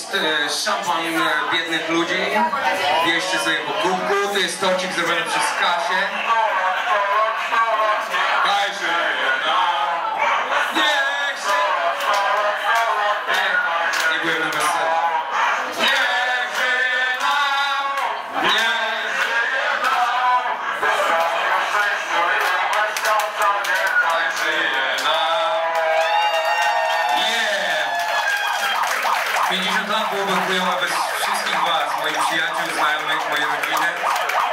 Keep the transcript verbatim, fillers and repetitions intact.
jest e, szampan e, biednych ludzi. Bierzcie sobie po kubku. To jest torcik zrobiony przez Kasię. Kasia, niech się... Nie, nie byłem na weselu. Niech żyje nam, niech żyje nam. Niech żyje nam. Yeah! pięćdziesiąt lat byłoby chujowe bez wszystkich was, moich przyjaciół, znajomych, mojej rodziny.